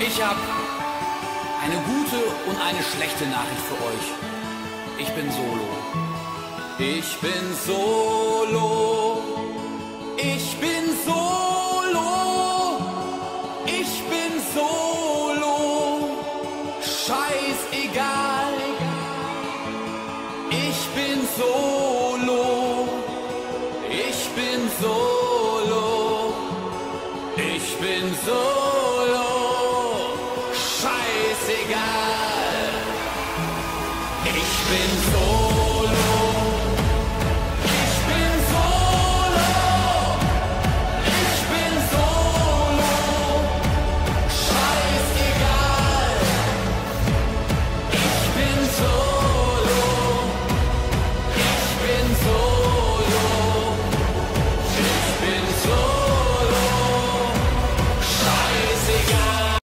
Ich habe eine gute und eine schlechte Nachricht für euch. Ich bin solo. Ich bin solo. Ich bin solo. Ich bin solo. Scheißegal. Ich bin solo. Ich bin solo. Ich bin solo. Scheißegal. Ich bin solo.